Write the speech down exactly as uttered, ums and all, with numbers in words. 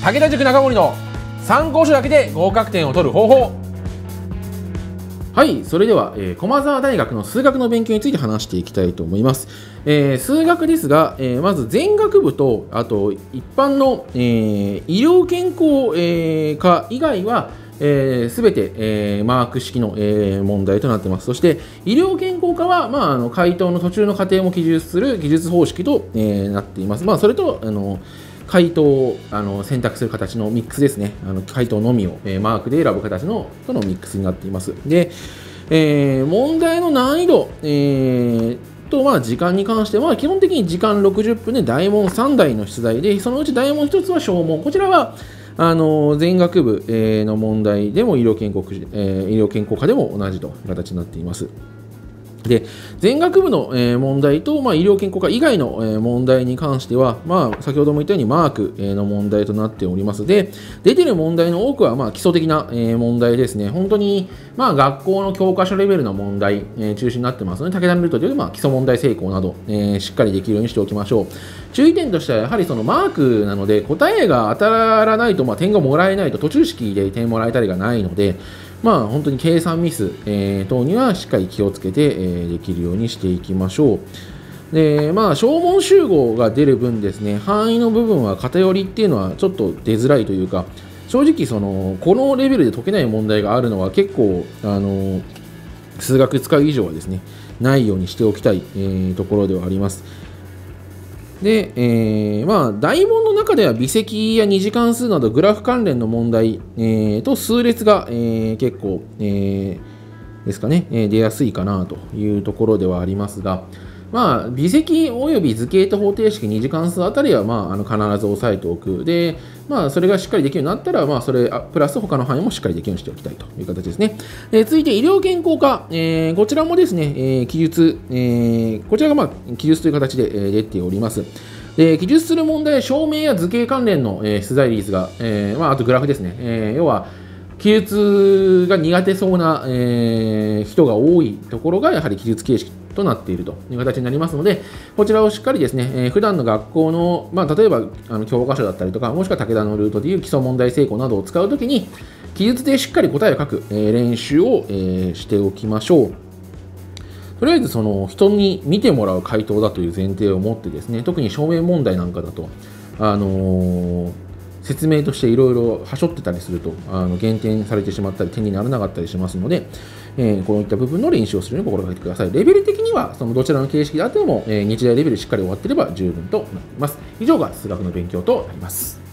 武田塾中森の参考書だけで合格点を取る方法。はい、それでは、えー、駒澤大学の数学の勉強について話していきたいと思います。えー、数学ですが、えー、まず全学部とあと一般の、えー、医療健康、えー、科以外はすべ、えー、て、えー、マーク式の、えー、問題となっています。そして医療健康科は、まあ、あの回答の途中の過程も記述する記述方式と、えー、なっています。まあ、それとあの回答をあの選択する形のミックスですね。あの回答のみを、えー、マークで選ぶ形のとのミックスになっています。で、えー、問題の難易度、えーとまあ、時間に関しては基本的に時間ろくじゅっぷんで大問さんだいの出題で、そのうち大問ひとつは小問。こちらはあの全学部、えー、の問題でも医療健康、えー、医療健康科でも同じという形になっています。で全学部の、えー、問題と、まあ、医療健康科以外の、えー、問題に関しては、まあ、先ほども言ったようにマーク、えー、の問題となっております。で出ている問題の多くは、まあ、基礎的な、えー、問題ですね。本当に、まあ、学校の教科書レベルの問題、えー、中心になってますので、武田のルートという、まあ、基礎問題成功など、えー、しっかりできるようにしておきましょう。注意点としてはやはりそのマークなので答えが当たらないと、まあ、点がもらえないと途中式で点もらえたりがないので、まあ、本当に計算ミス、えー、等にはしっかり気をつけて、えー、できるようにしていきましょう。で、まあ、小問集合が出る分ですね、範囲の部分は偏りっていうのはちょっと出づらいというか、正直その、このレベルで解けない問題があるのは結構、あの数学使う以上はですね、ないようにしておきたい、えー、ところではあります。で、えーまあ、大問の中では微積や二次関数などグラフ関連の問題、えー、と数列が、えー、結構、えー、ですかね、えー、出やすいかなというところではありますが、まあ、微積および図形と方程式二次関数あたりは、まあ、あの必ず押さえておく。で、まあ、それがしっかりできるようになったら、まあ、それプラス他の範囲もしっかりできるようにしておきたいという形ですね。で続いて医療健康科、えー、こちらもですね、えー、記述、えー、こちらが、まあ、記述という形で、えー、出ております。で記述する問題、証明や図形関連の、えー、出題率が、えーまあ、あとグラフですね、えー、要は記述が苦手そうな、えー、人が多いところがやはり記述形式となっているという形になりますので、こちらをしっかりですね、えー、普段の学校の、まあ、例えばあの教科書だったりとか、もしくは武田のルートでいう基礎問題成功などを使うときに、記述でしっかり答えを書く、えー、練習を、えー、しておきましょう。とりあえずその人に見てもらう回答だという前提を持ってですね、特に証明問題なんかだと、あのー、説明としていろいろはしょってたりするとあの減点されてしまったり点にならなかったりしますので、えー、こういった部分の練習をするように心がけてください。レベル的にはそのどちらの形式であっても、えー、日大レベルしっかり終わっていれば十分となっています。以上が数学の勉強となります。